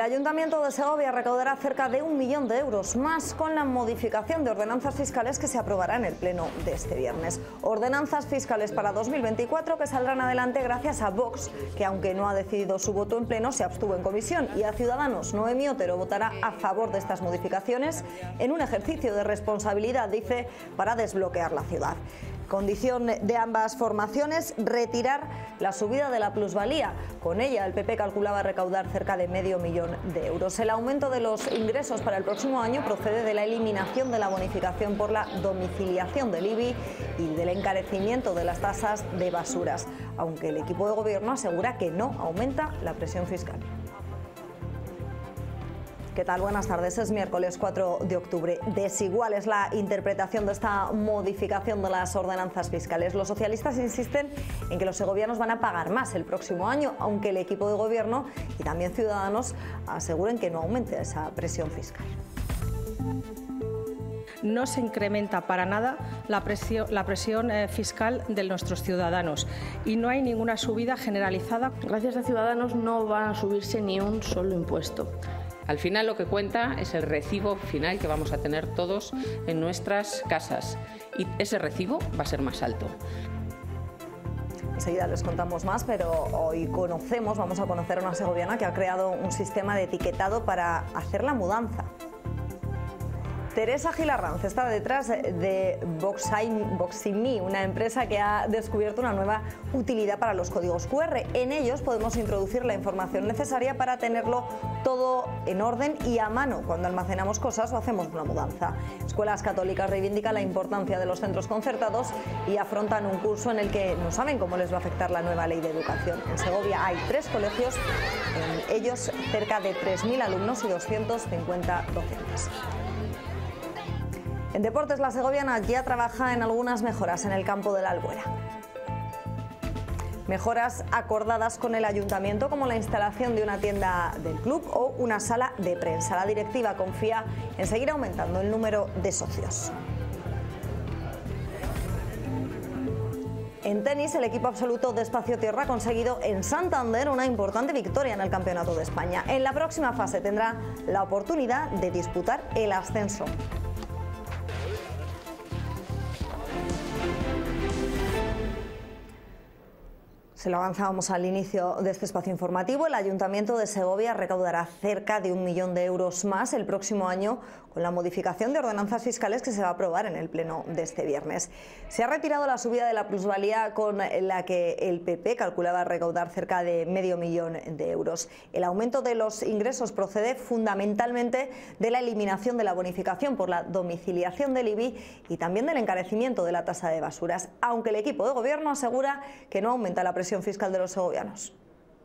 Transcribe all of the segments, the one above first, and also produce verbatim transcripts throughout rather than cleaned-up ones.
Ayuntamiento de Segovia recaudará cerca de un millón de euros más con la modificación de ordenanzas fiscales que se aprobará en el pleno de este viernes. Ordenanzas fiscales para dos mil veinticuatro que saldrán adelante gracias a Vox, que aunque no ha decidido su voto en pleno, se abstuvo en comisión, y a Ciudadanos. Noemí Otero votará a favor de estas modificaciones en un ejercicio de responsabilidad, dice, para desbloquear la ciudad. Condición de ambas formaciones, retirar la subida de la plusvalía. Con ella el P P calculaba recaudar cerca de medio millón de euros. El aumento de los ingresos para el próximo año procede de la eliminación de la bonificación por la domiciliación del I B I y del encarecimiento de las tasas de basuras, aunque el equipo de gobierno asegura que no aumenta la presión fiscal. ¿Qué tal? Buenas tardes. Es miércoles cuatro de octubre. Desigual es la interpretación de esta modificación de las ordenanzas fiscales. Los socialistas insisten en que los segovianos van a pagar más el próximo año, aunque el equipo de gobierno y también Ciudadanos aseguren que no aumente esa presión fiscal. No se incrementa para nada la presión, la presión eh, fiscal de nuestros ciudadanos y no hay ninguna subida generalizada. Gracias a Ciudadanos no va a subirse ni un solo impuesto. Al final lo que cuenta es el recibo final que vamos a tener todos en nuestras casas y ese recibo va a ser más alto. Enseguida les contamos más, pero hoy conocemos, vamos a conocer a una segoviana que ha creado un sistema de etiquetado para hacer la mudanza. Teresa Gil Arranz está detrás de Voxime, una empresa que ha descubierto una nueva utilidad para los códigos cu erre. En ellos podemos introducir la información necesaria para tenerlo todo en orden y a mano cuando almacenamos cosas o hacemos una mudanza. Escuelas católicas reivindican la importancia de los centros concertados y afrontan un curso en el que no saben cómo les va a afectar la nueva ley de educación. En Segovia hay tres colegios, en ellos cerca de tres mil alumnos y doscientos cincuenta docentes. En deportes, la segoviana ya trabaja en algunas mejoras en el campo de la Albuera. Mejoras acordadas con el ayuntamiento, como la instalación de una tienda del club o una sala de prensa. La directiva confía en seguir aumentando el número de socios. En tenis, el equipo absoluto de Espacio Tierra ha conseguido en Santander una importante victoria en el Campeonato de España. En la próxima fase tendrá la oportunidad de disputar el ascenso. Se lo avanzábamos al inicio de este espacio informativo. El Ayuntamiento de Segovia recaudará cerca de un millón de euros más el próximo año con la modificación de ordenanzas fiscales que se va a aprobar en el pleno de este viernes. Se ha retirado la subida de la plusvalía con la que el P P calculaba recaudar cerca de medio millón de euros. El aumento de los ingresos procede fundamentalmente de la eliminación de la bonificación por la domiciliación del I B I y también del encarecimiento de la tasa de basuras, aunque el equipo de gobierno asegura que no aumenta la presión fiscal de los segovianos.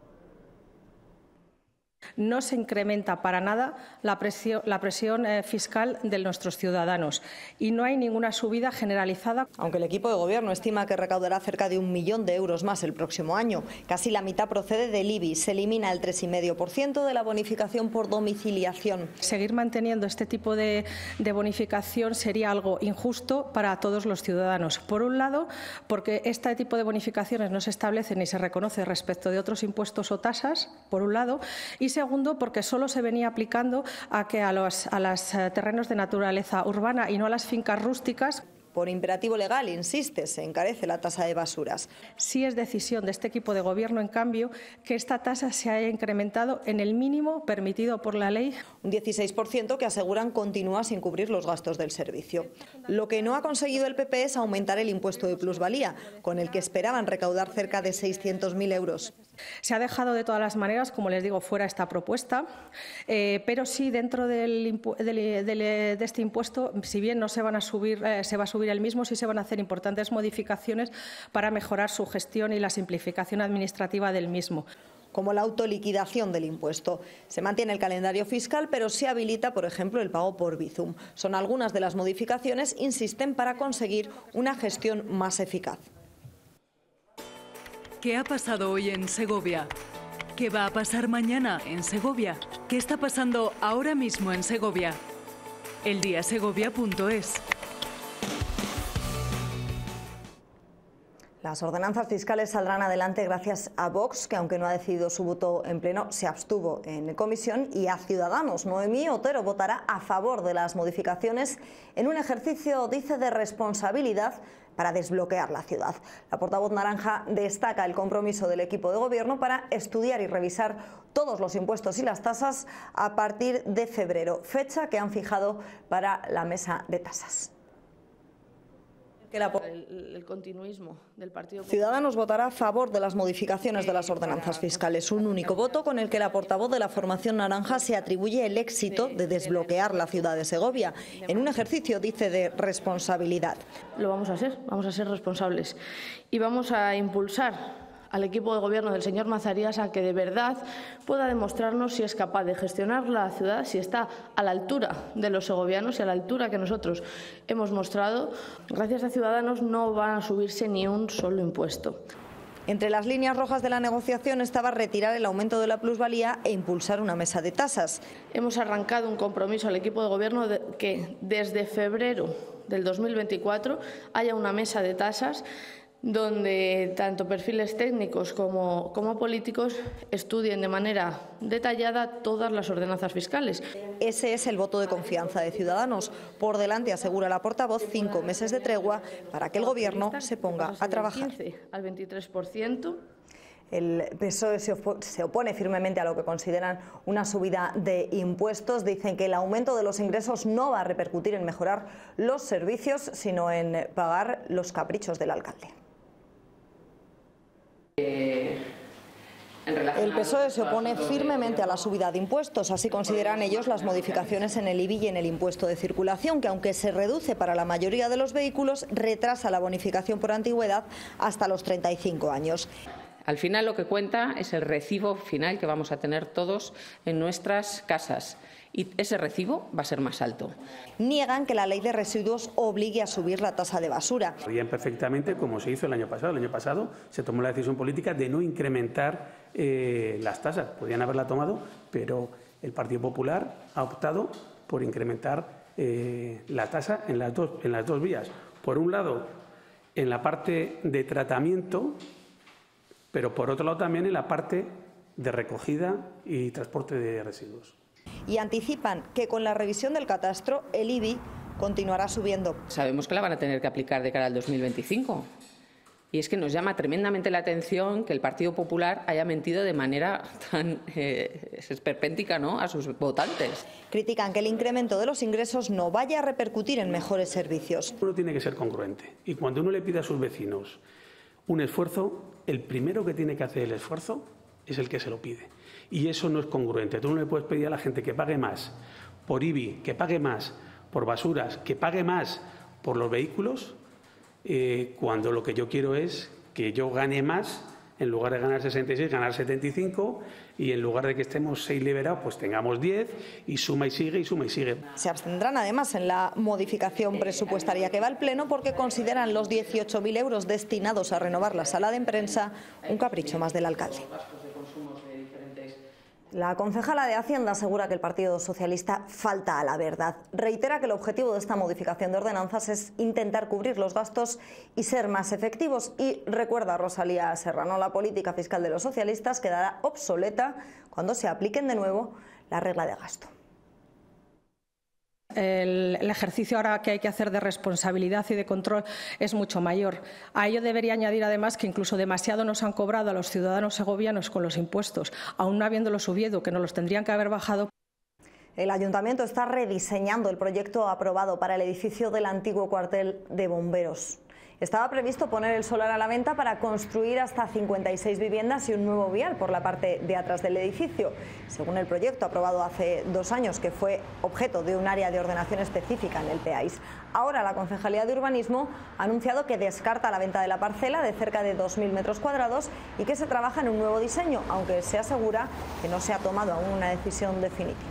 No se incrementa para nada la presión, la presión eh, fiscal de nuestros ciudadanos y no hay ninguna subida generalizada. Aunque el equipo de gobierno estima que recaudará cerca de un millón de euros más el próximo año, casi la mitad procede del I B I. Se elimina el tres coma cinco por ciento de la bonificación por domiciliación. Seguir manteniendo este tipo de, de bonificación sería algo injusto para todos los ciudadanos. Por un lado, porque este tipo de bonificaciones no se establecen ni se reconoce respecto de otros impuestos o tasas, por un lado, y segundo, porque solo se venía aplicando a que a los a los terrenos de naturaleza urbana y no a las fincas rústicas. Por imperativo legal, insiste, se encarece la tasa de basuras. Sí es decisión de este equipo de gobierno, en cambio, que esta tasa se haya incrementado en el mínimo permitido por la ley. Un dieciséis por ciento que aseguran continúa sin cubrir los gastos del servicio. Lo que no ha conseguido el P P es aumentar el impuesto de plusvalía, con el que esperaban recaudar cerca de seiscientos mil euros. Se ha dejado de todas las maneras, como les digo, fuera esta propuesta, eh, pero sí dentro del, del, del, de este impuesto, si bien no se van a subir, eh, se va a subir el mismo, sí se van a hacer importantes modificaciones para mejorar su gestión y la simplificación administrativa del mismo. Como la autoliquidación del impuesto. Se mantiene el calendario fiscal, pero se habilita, por ejemplo, el pago por Bizum. Son algunas de las modificaciones, insisten, para conseguir una gestión más eficaz. ¿Qué ha pasado hoy en Segovia? ¿Qué va a pasar mañana en Segovia? ¿Qué está pasando ahora mismo en Segovia? el día segovia punto es. Las ordenanzas fiscales saldrán adelante gracias a Vox, que aunque no ha decidido su voto en pleno, se abstuvo en comisión, y a Ciudadanos. Noemí Otero votará a favor de las modificaciones en un ejercicio, dice, de responsabilidad para desbloquear la ciudad. La portavoz naranja destaca el compromiso del equipo de gobierno para estudiar y revisar todos los impuestos y las tasas a partir de febrero, fecha que han fijado para la mesa de tasas. Que la... el, el continuismo del Partido Popular. Ciudadanos votará a favor de las modificaciones de las ordenanzas fiscales, un único voto con el que la portavoz de la formación naranja se atribuye el éxito de desbloquear la ciudad de Segovia, en un ejercicio, dice, de responsabilidad. Lo vamos a hacer, vamos a ser responsables y vamos a impulsar al equipo de gobierno del señor Mazarías a que de verdad pueda demostrarnos si es capaz de gestionar la ciudad, si está a la altura de los segovianos y a la altura que nosotros hemos mostrado. Gracias a Ciudadanos no van a subirse ni un solo impuesto. Entre las líneas rojas de la negociación estaba retirar el aumento de la plusvalía e impulsar una mesa de tasas. Hemos arrancado un compromiso al equipo de gobierno de que desde febrero del dos mil veinticuatro haya una mesa de tasas donde tanto perfiles técnicos como, como políticos estudien de manera detallada todas las ordenanzas fiscales. Ese es el voto de confianza de Ciudadanos. Por delante, asegura la portavoz, cinco meses de tregua para que el Gobierno se ponga a trabajar. Al veintitrés por ciento. El P S O E se opone firmemente a lo que consideran una subida de impuestos. Dicen que el aumento de los ingresos no va a repercutir en mejorar los servicios, sino en pagar los caprichos del alcalde. El P S O E se opone firmemente a la subida de impuestos. Así consideran ellos las modificaciones en el I B I y en el impuesto de circulación, que aunque se reduce para la mayoría de los vehículos, retrasa la bonificación por antigüedad hasta los treinta y cinco años. Al final lo que cuenta es el recibo final que vamos a tener todos en nuestras casas. Y ese recibo va a ser más alto. Niegan que la ley de residuos obligue a subir la tasa de basura. Sabían perfectamente como se hizo el año pasado. El año pasado se tomó la decisión política de no incrementar eh, las tasas. Podían haberla tomado, pero el Partido Popular ha optado por incrementar eh, la tasa en las dos, en las dos vías. Por un lado, en la parte de tratamiento, pero por otro lado también en la parte de recogida y transporte de residuos. Y anticipan que con la revisión del catastro el I B I continuará subiendo. Sabemos que la van a tener que aplicar de cara al dos mil veinticinco. Y es que nos llama tremendamente la atención que el Partido Popular haya mentido de manera tan eh, esperpéntica, ¿no?, a sus votantes. Critican que el incremento de los ingresos no vaya a repercutir en mejores servicios. Uno tiene que ser congruente. Y cuando uno le pide a sus vecinos un esfuerzo, el primero que tiene que hacer el esfuerzo es el que se lo pide. Y eso no es congruente. Tú no le puedes pedir a la gente que pague más por I B I, que pague más por basuras, que pague más por los vehículos, eh, cuando lo que yo quiero es que yo gane más, en lugar de ganar sesenta y seis, ganar setenta y cinco, y en lugar de que estemos seis liberados, pues tengamos diez, y suma y sigue, y suma y sigue. Se abstendrán además en la modificación presupuestaria que va al Pleno porque consideran los dieciocho mil euros destinados a renovar la sala de prensa un capricho más del alcalde. La concejala de Hacienda asegura que el Partido Socialista falta a la verdad. Reitera que el objetivo de esta modificación de ordenanzas es intentar cubrir los gastos y ser más efectivos. Y recuerda a Rosalía Serrano, la política fiscal de los socialistas quedará obsoleta cuando se apliquen de nuevo la regla de gasto. El, el ejercicio ahora que hay que hacer de responsabilidad y de control es mucho mayor. A ello debería añadir además que incluso demasiado nos han cobrado a los ciudadanos segovianos con los impuestos, aún no habiéndolos subido, que nos los tendrían que haber bajado. El Ayuntamiento está rediseñando el proyecto aprobado para el edificio del antiguo cuartel de bomberos. Estaba previsto poner el solar a la venta para construir hasta cincuenta y seis viviendas y un nuevo vial por la parte de atrás del edificio. Según el proyecto aprobado hace dos años, que fue objeto de un área de ordenación específica en el P A I S. Ahora la Concejalía de Urbanismo ha anunciado que descarta la venta de la parcela de cerca de dos mil metros cuadrados y que se trabaja en un nuevo diseño, aunque se asegura que no se ha tomado aún una decisión definitiva.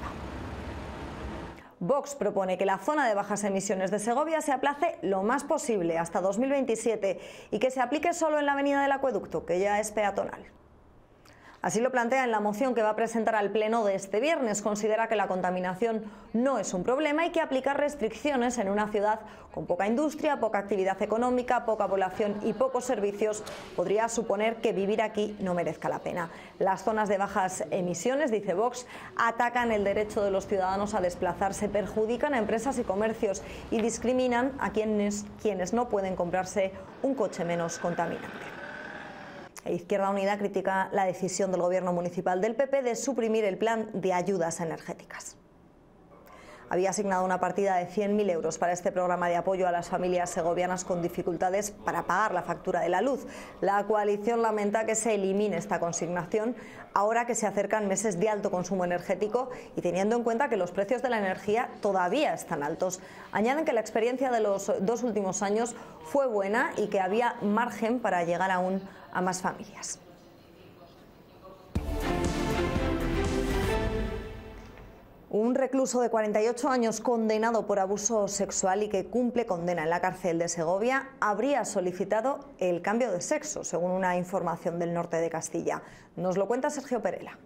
Vox propone que la zona de bajas emisiones de Segovia se aplace lo más posible hasta dos mil veintisiete y que se aplique solo en la avenida del Acueducto, que ya es peatonal. Así lo plantea en la moción que va a presentar al Pleno de este viernes. Considera que la contaminación no es un problema y que aplicar restricciones en una ciudad con poca industria, poca actividad económica, poca población y pocos servicios podría suponer que vivir aquí no merezca la pena. Las zonas de bajas emisiones, dice Vox, atacan el derecho de los ciudadanos a desplazarse, perjudican a empresas y comercios y discriminan a quienes, quienes no pueden comprarse un coche menos contaminante. Izquierda Unida critica la decisión del Gobierno municipal del P P de suprimir el plan de ayudas energéticas. Había asignado una partida de cien mil euros para este programa de apoyo a las familias segovianas con dificultades para pagar la factura de la luz. La coalición lamenta que se elimine esta consignación ahora que se acercan meses de alto consumo energético y teniendo en cuenta que los precios de la energía todavía están altos. Añaden que la experiencia de los dos últimos años fue buena y que había margen para llegar aún a más familias. Un recluso de cuarenta y ocho años condenado por abuso sexual y que cumple condena en la cárcel de Segovia habría solicitado el cambio de sexo, según una información del Norte de Castilla. Nos lo cuenta Sergio Perela.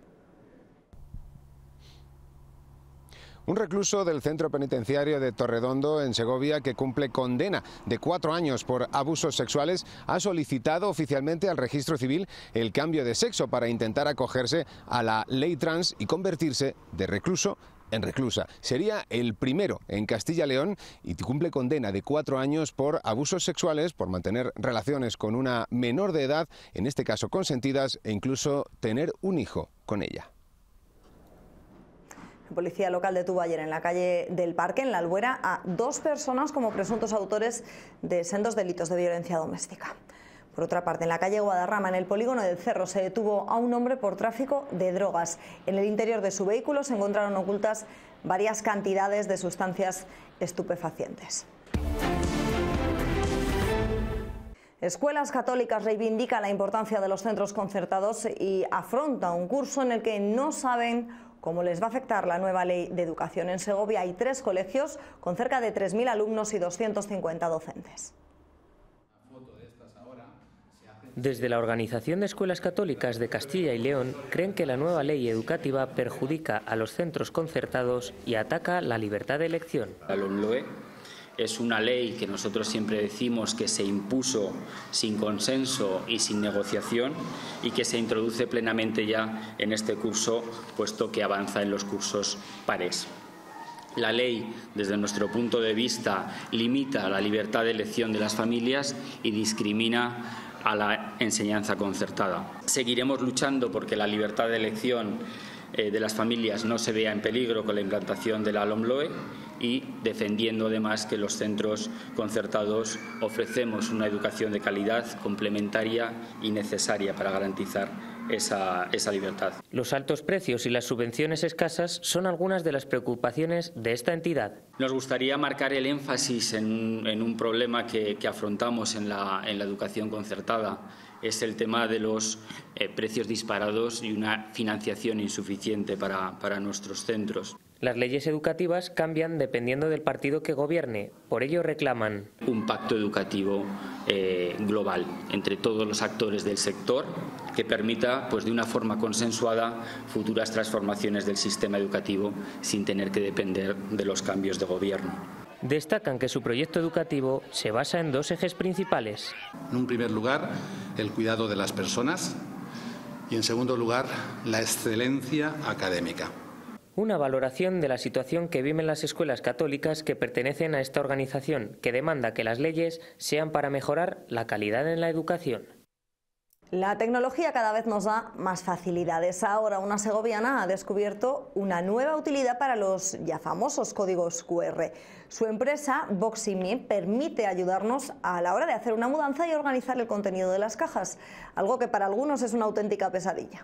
Un recluso del centro penitenciario de Torredondo, en Segovia, que cumple condena de cuatro años por abusos sexuales, ha solicitado oficialmente al registro civil el cambio de sexo para intentar acogerse a la ley trans y convertirse de recluso en reclusa. Sería el primero en Castilla y León y cumple condena de cuatro años por abusos sexuales, por mantener relaciones con una menor de edad, en este caso consentidas, e incluso tener un hijo con ella. La policía local detuvo ayer en la calle del Parque, en La Albuera, a dos personas como presuntos autores de sendos delitos de violencia doméstica. Por otra parte, en la calle Guadarrama, en el polígono del Cerro, se detuvo a un hombre por tráfico de drogas. En el interior de su vehículo se encontraron ocultas varias cantidades de sustancias estupefacientes. Escuelas Católicas reivindica la importancia de los centros concertados y afronta un curso en el que no saben cómo les va a afectar la nueva ley de educación. En Segovia hay tres colegios con cerca de tres mil alumnos y doscientos cincuenta docentes. Desde la Organización de Escuelas Católicas de Castilla y León creen que la nueva ley educativa perjudica a los centros concertados y ataca la libertad de elección. La LOMLOE es una ley que nosotros siempre decimos que se impuso sin consenso y sin negociación y que se introduce plenamente ya en este curso, puesto que avanza en los cursos pares. La ley, desde nuestro punto de vista, limita la libertad de elección de las familias y discrimina a la enseñanza concertada. Seguiremos luchando porque la libertad de elección eh, de las familias no se vea en peligro con la implantación de la LOMLOE y defendiendo además que los centros concertados ofrecemos una educación de calidad complementaria y necesaria para garantizar esa, esa libertad. Los altos precios y las subvenciones escasas son algunas de las preocupaciones de esta entidad. Nos gustaría marcar el énfasis en, en un problema que, que afrontamos en la, en la educación concertada. Es el tema de los eh, precios disparados y una financiación insuficiente para, para nuestros centros. Las leyes educativas cambian dependiendo del partido que gobierne, por ello reclaman un pacto educativo eh, global entre todos los actores del sector que permita, pues, de una forma consensuada futuras transformaciones del sistema educativo sin tener que depender de los cambios de gobierno. Destacan que su proyecto educativo se basa en dos ejes principales. En un primer lugar, el cuidado de las personas y, en segundo lugar, la excelencia académica. Una valoración de la situación que viven las escuelas católicas que pertenecen a esta organización, que demanda que las leyes sean para mejorar la calidad en la educación. La tecnología cada vez nos da más facilidades. Ahora una segoviana ha descubierto una nueva utilidad para los ya famosos códigos cu erre. Su empresa, Boxime, permite ayudarnos a la hora de hacer una mudanza y organizar el contenido de las cajas, algo que para algunos es una auténtica pesadilla.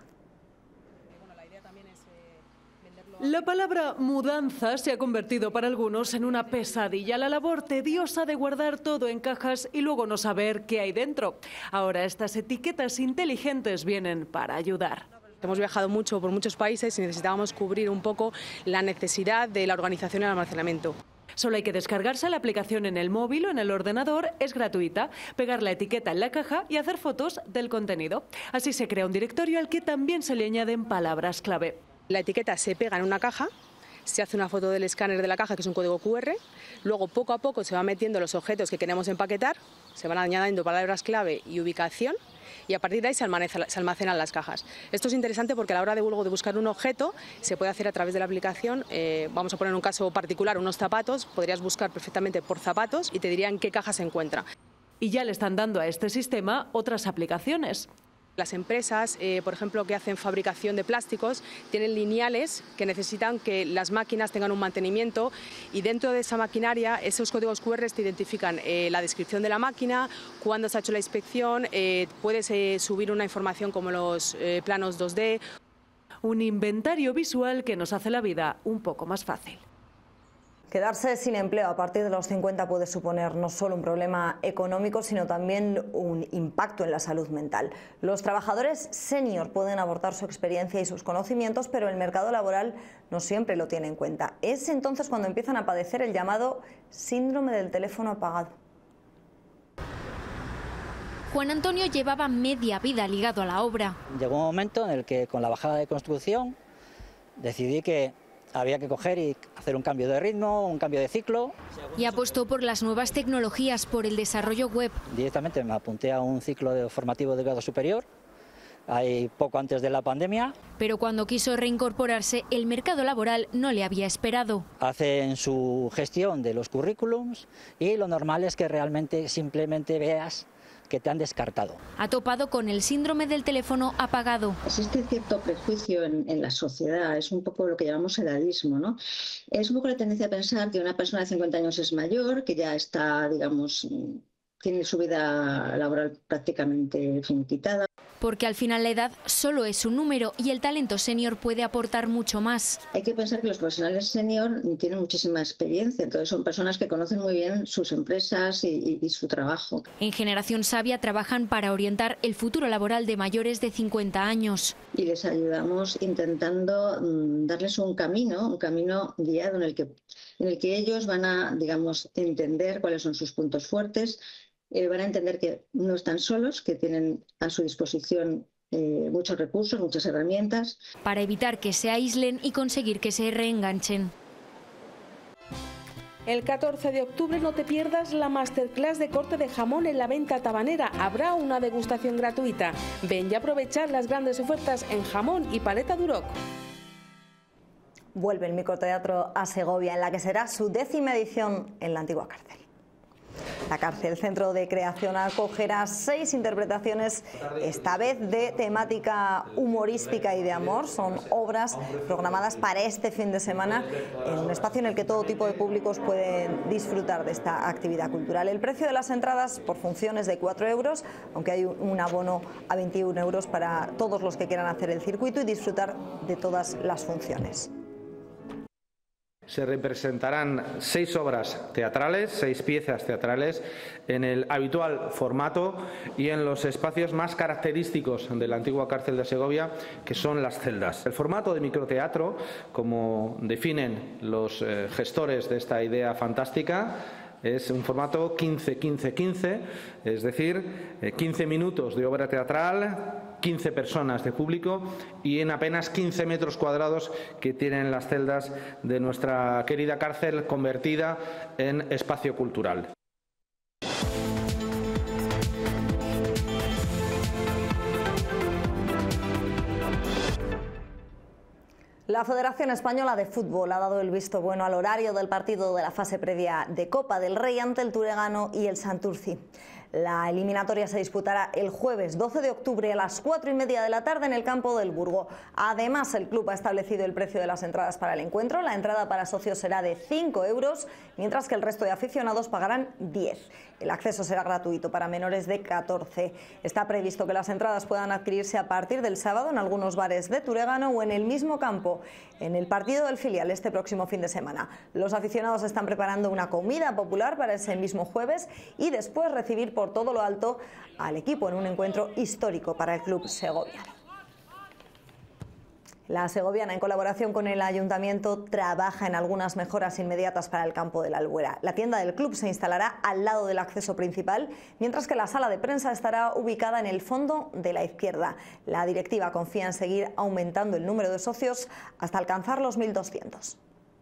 La palabra mudanza se ha convertido para algunos en una pesadilla, la labor tediosa de guardar todo en cajas y luego no saber qué hay dentro. Ahora estas etiquetas inteligentes vienen para ayudar. Hemos viajado mucho por muchos países y necesitábamos cubrir un poco la necesidad de la organización y el almacenamiento. Solo hay que descargarse la aplicación en el móvil o en el ordenador, es gratuita, pegar la etiqueta en la caja y hacer fotos del contenido. Así se crea un directorio al que también se le añaden palabras clave. La etiqueta se pega en una caja, se hace una foto del escáner de la caja, que es un código cu erre, luego poco a poco se van metiendo los objetos que queremos empaquetar, se van añadiendo palabras clave y ubicación, y a partir de ahí se almacenan las cajas. Esto es interesante porque a la hora de, luego de buscar un objeto se puede hacer a través de la aplicación. Eh, vamos a poner un caso particular, unos zapatos, podrías buscar perfectamente por zapatos y te diría en qué caja se encuentra. Y ya le están dando a este sistema otras aplicaciones. Las empresas, eh, por ejemplo, que hacen fabricación de plásticos, tienen lineales que necesitan que las máquinas tengan un mantenimiento, y dentro de esa maquinaria esos códigos cu erre te identifican eh, la descripción de la máquina, cuándo se ha hecho la inspección, eh, puedes eh, subir una información como los eh, planos dos de. Un inventario visual que nos hace la vida un poco más fácil. Quedarse sin empleo a partir de los cincuenta puede suponer no solo un problema económico, sino también un impacto en la salud mental. Los trabajadores senior pueden aportar su experiencia y sus conocimientos, pero el mercado laboral no siempre lo tiene en cuenta. Es entonces cuando empiezan a padecer el llamado síndrome del teléfono apagado. Juan Antonio llevaba media vida ligado a la obra. Llegó un momento en el que, con la bajada de construcción, decidí que había que coger y hacer un cambio de ritmo, un cambio de ciclo. Y apostó por las nuevas tecnologías, por el desarrollo web. Directamente me apunté a un ciclo de formativo de grado superior, ahí poco antes de la pandemia. Pero cuando quiso reincorporarse, el mercado laboral no le había esperado. Hacen su gestión de los currículums y lo normal es que realmente simplemente veas que te han descartado. Ha topado con el síndrome del teléfono apagado. Existe cierto prejuicio en, en la sociedad, es un poco lo que llamamos edadismo, ¿no? Es un poco la tendencia a pensar que una persona de cincuenta años es mayor, que ya está, digamos, tiene su vida laboral prácticamente finiquitada. Porque al final la edad solo es un número y el talento senior puede aportar mucho más. Hay que pensar que los profesionales senior tienen muchísima experiencia, entonces son personas que conocen muy bien sus empresas y, y, y su trabajo. En Generación Sabia trabajan para orientar el futuro laboral de mayores de cincuenta años. Y les ayudamos intentando darles un camino, un camino guiado en el que, en el que ellos van a, digamos, entender cuáles son sus puntos fuertes. Eh, van a entender que no están solos, que tienen a su disposición eh, muchos recursos, muchas herramientas. Para evitar que se aíslen y conseguir que se reenganchen. El catorce de octubre no te pierdas la masterclass de corte de jamón en la venta tabanera. Habrá una degustación gratuita. Ven y aprovechar las grandes ofertas en jamón y paleta Duroc. Vuelve el microteatro a Segovia, en la que será su décima edición en la antigua cárcel. La cárcel, centro de creación, acogerá seis interpretaciones, esta vez de temática humorística y de amor. Son obras programadas para este fin de semana en un espacio en el que todo tipo de públicos pueden disfrutar de esta actividad cultural. El precio de las entradas por función es de cuatro euros, aunque hay un abono a veintiún euros para todos los que quieran hacer el circuito y disfrutar de todas las funciones. Se representarán seis obras teatrales, seis piezas teatrales, en el habitual formato y en los espacios más característicos de la antigua cárcel de Segovia, que son las celdas. El formato de microteatro, como definen los eh, gestores de esta idea fantástica, es un formato quince quince quince, es decir, eh, quince minutos de obra teatral, quince personas de público y en apenas quince metros cuadrados que tienen las celdas de nuestra querida cárcel convertida en espacio cultural. La Federación Española de Fútbol ha dado el visto bueno al horario del partido de la fase previa de Copa del Rey ante el Turegano y el Santurci. La eliminatoria se disputará el jueves doce de octubre a las cuatro y media de la tarde en el campo del Burgo. Además, el club ha establecido el precio de las entradas para el encuentro. La entrada para socios será de cinco euros, mientras que el resto de aficionados pagarán diez. El acceso será gratuito para menores de catorce. Está previsto que las entradas puedan adquirirse a partir del sábado en algunos bares de Turegano o en el mismo campo en el partido del filial este próximo fin de semana. Los aficionados están preparando una comida popular para ese mismo jueves y después recibir por todo lo alto al equipo en un encuentro histórico para el club segoviano. La segoviana, en colaboración con el ayuntamiento, trabaja en algunas mejoras inmediatas para el campo de la Albuera. La tienda del club se instalará al lado del acceso principal, mientras que la sala de prensa estará ubicada en el fondo de la izquierda. La directiva confía en seguir aumentando el número de socios hasta alcanzar los mil doscientos.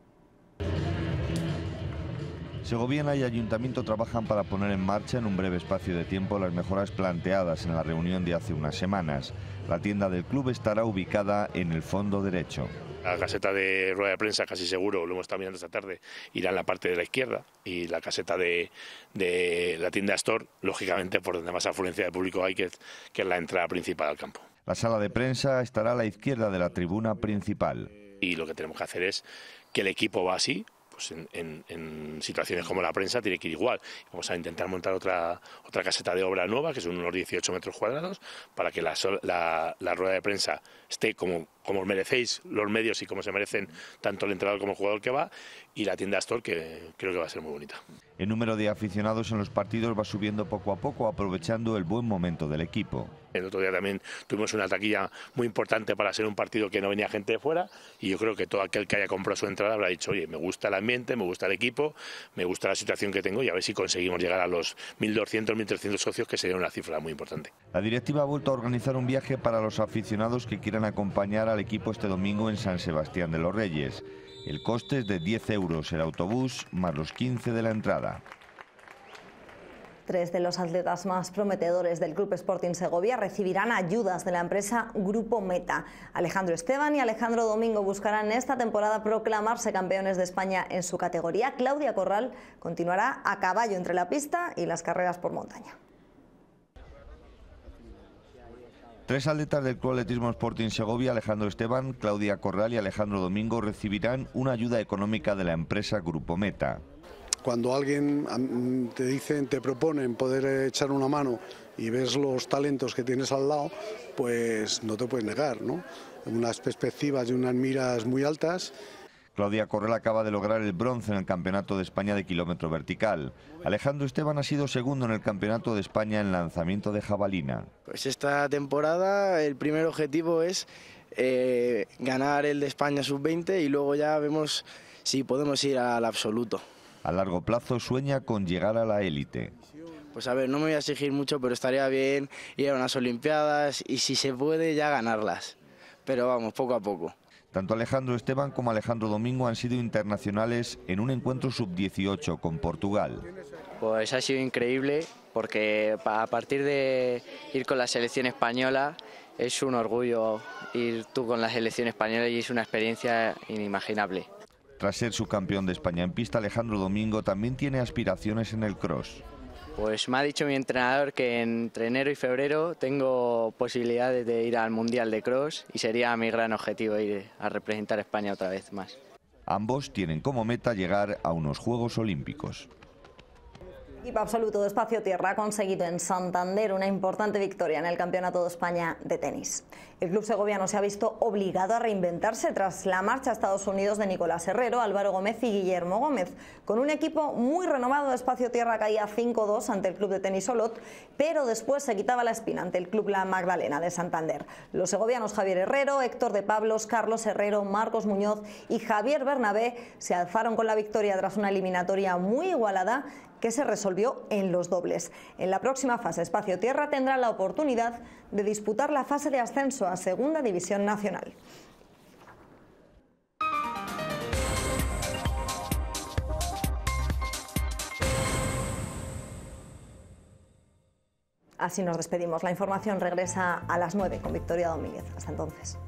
Segoviana y Ayuntamiento trabajan para poner en marcha en un breve espacio de tiempo las mejoras planteadas en la reunión de hace unas semanas. La tienda del club estará ubicada en el fondo derecho. La caseta de rueda de prensa, casi seguro, lo hemos estado mirando esta tarde, irá en la parte de la izquierda, y la caseta de, de la tienda Store, lógicamente, por donde más afluencia de público hay, que, que es la entrada principal al campo. La sala de prensa estará a la izquierda de la tribuna principal. Y lo que tenemos que hacer es que el equipo va así. Pues en, en, en situaciones como la prensa tiene que ir igual. Vamos a intentar montar otra otra caseta de obra nueva, que son unos dieciocho metros cuadrados, para que la, la, la rueda de prensa esté como, como os merecéis los medios y como se merecen tanto el entrenador como el jugador que va, y la tienda Store, que creo que va a ser muy bonita. El número de aficionados en los partidos va subiendo poco a poco, aprovechando el buen momento del equipo. El otro día también tuvimos una taquilla muy importante para ser un partido que no venía gente de fuera, y yo creo que todo aquel que haya comprado su entrada habrá dicho: oye, me gusta el ambiente, me gusta el equipo, me gusta la situación que tengo, y a ver si conseguimos llegar a los mil doscientos, mil trescientos socios, que sería una cifra muy importante. La directiva ha vuelto a organizar un viaje para los aficionados que quieran acompañar al equipo este domingo en San Sebastián de los Reyes. El coste es de diez euros el autobús, más los quince de la entrada. Tres de los atletas más prometedores del Club Sporting Segovia recibirán ayudas de la empresa Grupo Meta. Alejandro Esteban y Alejandro Domingo buscarán esta temporada proclamarse campeones de España en su categoría. Claudia Corral continuará a caballo entre la pista y las carreras por montaña. Tres atletas del Club Atletismo Sporting Segovia, Alejandro Esteban, Claudia Corral y Alejandro Domingo, recibirán una ayuda económica de la empresa Grupo Meta. Cuando alguien te dicen, te proponen poder echar una mano y ves los talentos que tienes al lado, pues no te puedes negar, ¿no? Unas perspectivas y unas miras muy altas. Claudia Corral acaba de lograr el bronce en el Campeonato de España de kilómetro vertical. Alejandro Esteban ha sido segundo en el Campeonato de España en lanzamiento de jabalina. Pues esta temporada el primer objetivo es eh, ganar el de España sub veinte, y luego ya vemos si podemos ir al absoluto. A largo plazo sueña con llegar a la élite. Pues a ver, no me voy a exigir mucho, pero estaría bien ir a unas Olimpiadas y, si se puede, ya ganarlas. Pero vamos, poco a poco. Tanto Alejandro Esteban como Alejandro Domingo han sido internacionales en un encuentro sub dieciocho con Portugal. Pues ha sido increíble, porque a partir de ir con la selección española es un orgullo ir tú con la selección española, y es una experiencia inimaginable. Tras ser subcampeón de España en pista, Alejandro Domingo también tiene aspiraciones en el cross. Pues me ha dicho mi entrenador que entre enero y febrero tengo posibilidades de ir al Mundial de Cross, y sería mi gran objetivo ir a representar a España otra vez más. Ambos tienen como meta llegar a unos Juegos Olímpicos. Equipo absoluto de Espacio Tierra ha conseguido en Santander una importante victoria en el Campeonato de España de tenis. El club segoviano se ha visto obligado a reinventarse tras la marcha a Estados Unidos de Nicolás Herrero, Álvaro Gómez y Guillermo Gómez. Con un equipo muy renovado, Espacio Tierra caía cinco dos ante el club de tenis Olot, pero después se quitaba la espina ante el club La Magdalena de Santander. Los segovianos Javier Herrero, Héctor de Pablos, Carlos Herrero, Marcos Muñoz y Javier Bernabé se alzaron con la victoria tras una eliminatoria muy igualada que se resolvió en los dobles. En la próxima fase, Espacio Tierra tendrá la oportunidad de disputar la fase de ascenso a Segunda División Nacional. Así nos despedimos. La información regresa a las nueve con Victoria Domínguez. Hasta entonces.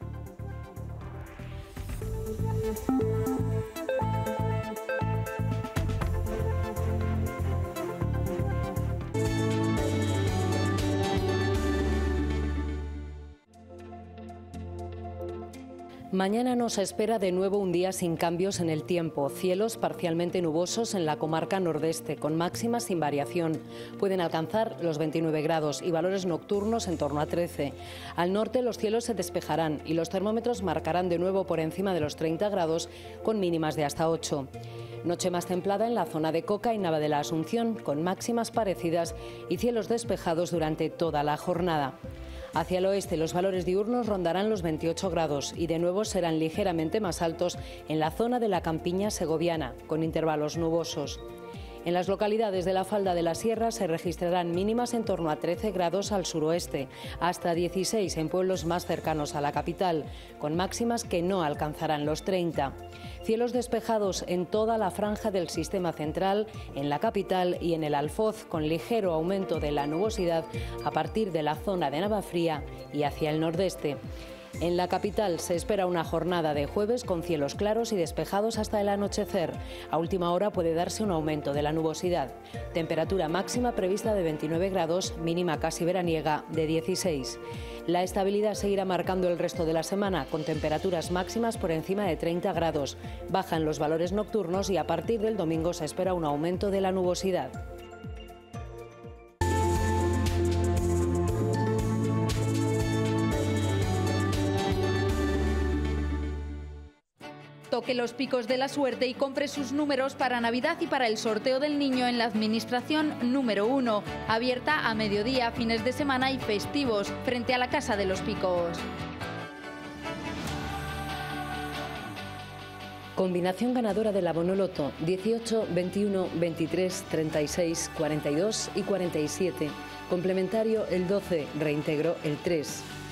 Mañana nos espera de nuevo un día sin cambios en el tiempo. Cielos parcialmente nubosos en la comarca nordeste, con máximas sin variación. Pueden alcanzar los veintinueve grados y valores nocturnos en torno a trece. Al norte los cielos se despejarán y los termómetros marcarán de nuevo por encima de los treinta grados, con mínimas de hasta ocho. Noche más templada en la zona de Coca y Nava de la Asunción, con máximas parecidas y cielos despejados durante toda la jornada. Hacia el oeste los valores diurnos rondarán los veintiocho grados y de nuevo serán ligeramente más altos en la zona de la campiña segoviana, con intervalos nubosos. En las localidades de la falda de la Sierra se registrarán mínimas en torno a trece grados al suroeste, hasta dieciséis en pueblos más cercanos a la capital, con máximas que no alcanzarán los treinta. Cielos despejados en toda la franja del sistema central, en la capital y en el Alfoz, con ligero aumento de la nubosidad a partir de la zona de Navafría y hacia el nordeste. En la capital se espera una jornada de jueves con cielos claros y despejados hasta el anochecer. A última hora puede darse un aumento de la nubosidad. Temperatura máxima prevista de veintinueve grados, mínima casi veraniega de dieciséis. La estabilidad seguirá marcando el resto de la semana, con temperaturas máximas por encima de treinta grados. Bajan los valores nocturnos y a partir del domingo se espera un aumento de la nubosidad. Toque los picos de la suerte y compre sus números para Navidad y para el sorteo del niño en la Administración número uno, abierta a mediodía, fines de semana y festivos, frente a la Casa de los Picos. Combinación ganadora del abono Loto: dieciocho, veintiuno, veintitrés, treinta y seis, cuarenta y dos y cuarenta y siete. Complementario el doce, reintegro el tres.